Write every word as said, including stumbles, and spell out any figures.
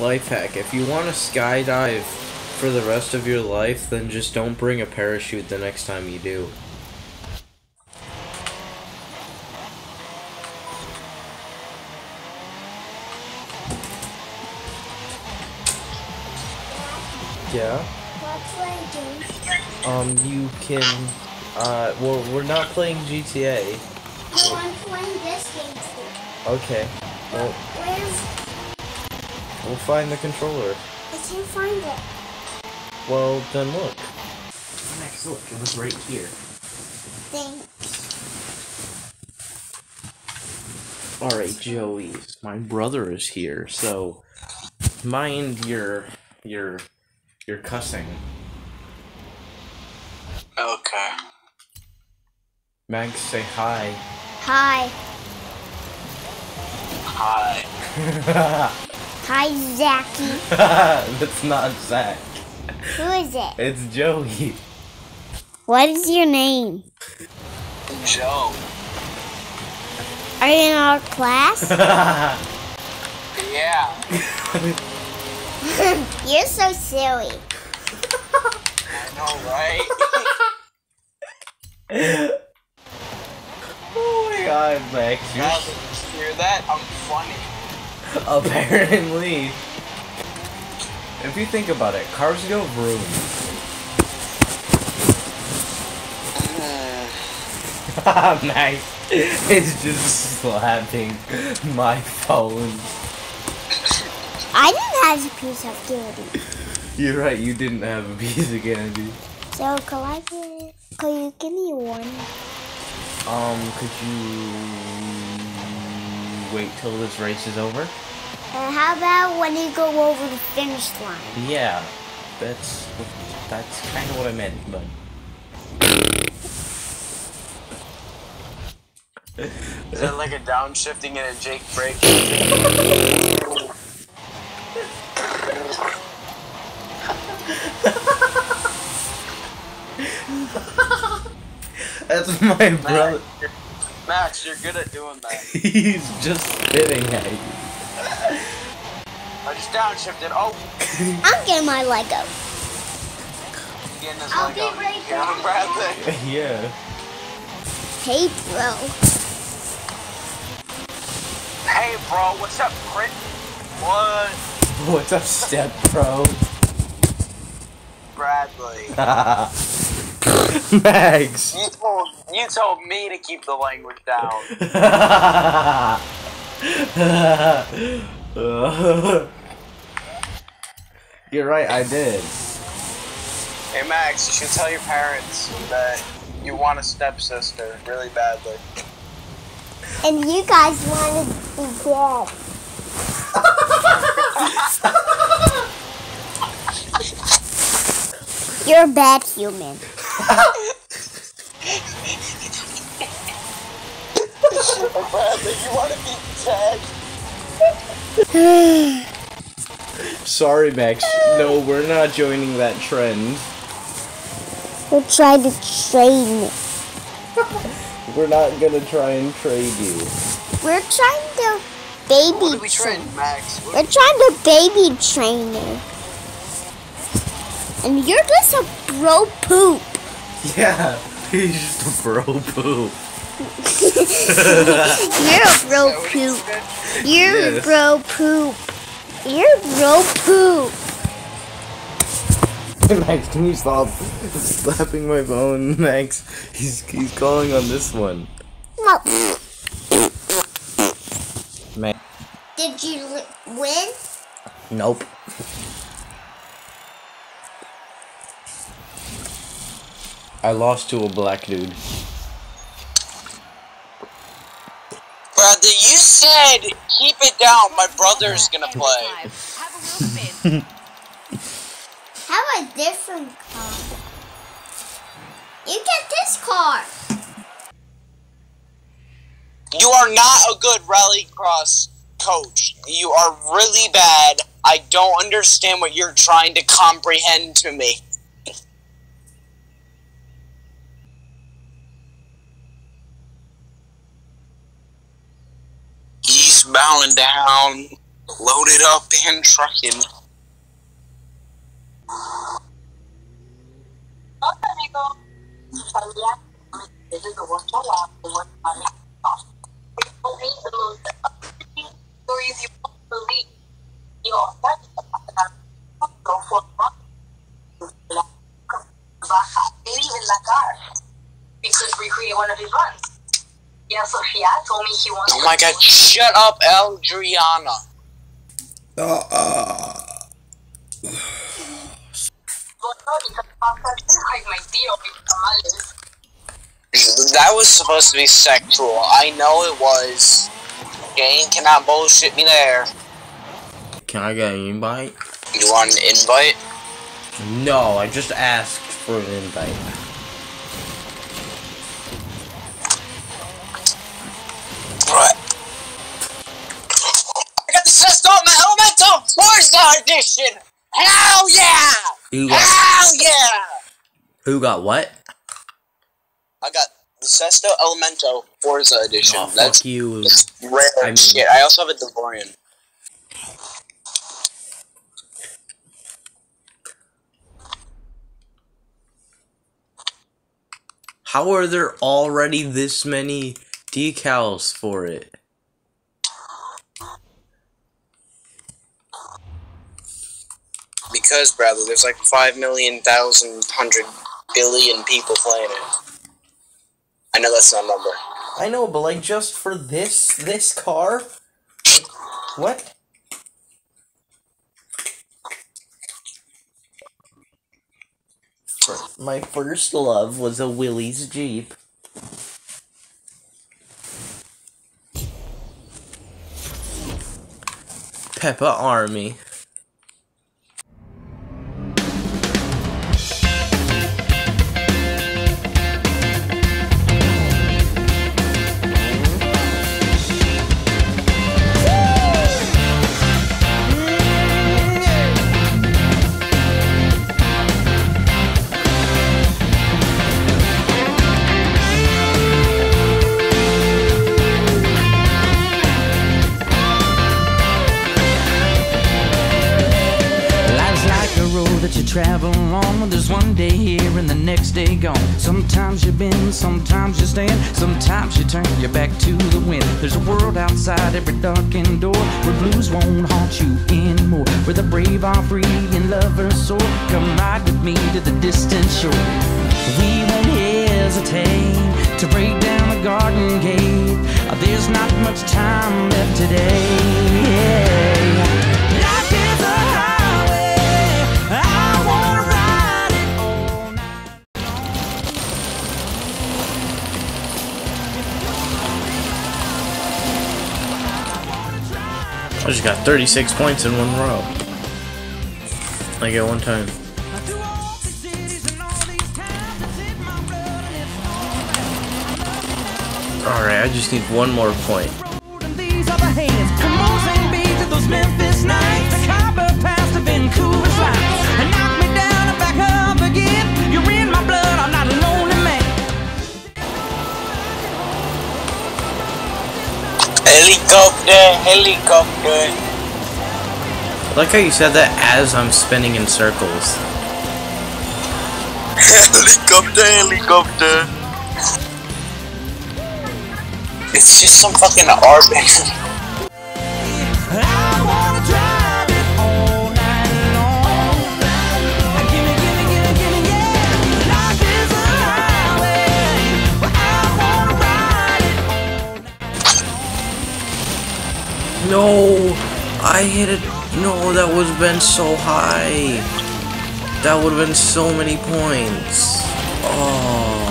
life hack. If you want to skydive for the rest of your life, then just don't bring a parachute the next time you do. Yeah? Um, you can, uh, well, we're not playing G T A. No, I'm playing this game too. Okay. Well, Where's... we'll find the controller. I can't find it. Well, then look. Next, look, it was right here. Thanks. Alright, Joey, my brother is here, so mind your, your, your cussing. Okay. Max, say hi. Hi. Hi. Hi, Zachy. That's not Zach. Who is it? It's Joey. What is your name? Joe. Are you in our class? Yeah. You're so silly. I know, right? Oh my god, Max. Now that you hear that, I'm funny. Apparently. If you think about it, cars go vroom. Max is just slapping my phone. I didn't have a piece of candy. You're right, you didn't have a piece of candy. So, could I get, could you give me one? Um, could you wait till this race is over? And how about when you go over the finish line? Yeah, that's that's kind of what I meant, but. Is that like a downshifting and a Jake break? That's my brother. Max, Max, you're good at doing that. He's just spitting at you. I just downshifted. Oh. I'm getting my Lego. Getting this I'll Lego. be right You know, Bradley. Yeah. Hey, bro. Hey, bro, what's up, crit? What? What's up, step bro? Bradley. Max. You told you told me to keep the language down. You're right, I did. Hey, Max, you should tell your parents that you want a stepsister really badly. And you guys want to be dead. You're a bad human. Bradley, you want to be dead? Sorry, Max. No, we're not joining that trend. We're trying to trade me. We're not gonna try and trade you. We're trying to baby What are we train. trading, Max? What We're trying to baby train you. And you're just a bro poop. Yeah, he's just a bro poop. You're a bro Is that what he poop. said? You're Yes. a bro poop. You're a bro poop. Max, can you stop slapping my phone, Max? He's he's calling on this one. No. Max. Did you li- win? Nope. I lost to a black dude. Bradley, you said keep it down. My brother's gonna play. Have a different car. You get this car. You are not a good rallycross coach. You are really bad. I don't understand what you're trying to comprehend to me. He's bowing down. Loaded up and trucking. We could recreate one of his runs. Yeah, Sophia told me he wants. Oh my god, shut up, Adriana. Uh, uh. That was supposed to be sexual. I know it was. Jane cannot bullshit me there. Can I get an invite? You want an invite? No, I just asked for an invite. Right. I got the Sesto Elemental Forza Edition! Hell yeah! Who got, Hell yeah! who got what? I got the Sesto Elemento Forza Edition. Oh, fuck That's you. That's rare I mean- shit. I also have a DeLorean. How are there already this many decals for it? Because, Bradley, there's like five million, thousand, hundred billion people playing it. I know that's not a number. I know, but like just for this this car? What? My first love was a Willys Jeep. Peppa Army. That you travel on, there's one day here and the next day gone. Sometimes you bend, sometimes you stand, sometimes you turn your back to the wind. There's a world outside every darkened door where blues won't haunt you anymore, where the brave are free and lovers soar. Come ride with me to the distant shore. We won't hesitate to break down the garden gate. There's not much time left today. Life is a highway, I wanna ride it all night. I just got thirty-six points in one row. Like at one time. Alright, I just need one more point. These other hands, come on, sing beats at those Memphis nights. The copper pass to Vancouver slides and knock me down and back up again. You're in my blood, I'm not a lonely man. Helicopter, helicopter. I like how you said that as I'm spinning in circles. Helicopter, helicopter. It's just some fucking R band. I wanna drive it all night long. Gimme, gimme, gimme, gimme, yeah. Life is a highway, but I wanna ride it all night. No! I hit it. No, that would have been so high. That would have been so many points. Oh.